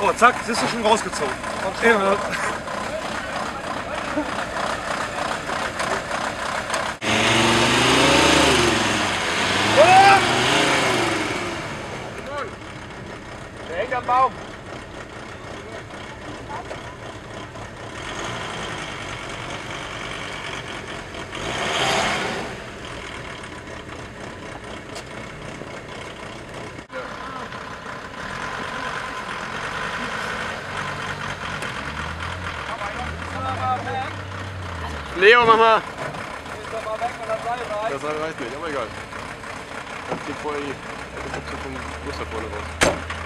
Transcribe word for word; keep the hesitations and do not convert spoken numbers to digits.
So, zack, siehst du schon rausgezogen. Ja. Der hängt am Baum. Leo, mach mal! Ist doch mal weg, wenn das Seil reicht. Das Seil reicht nicht, aber egal. Dann geht vorher die Buchse vom Bus da vorne raus.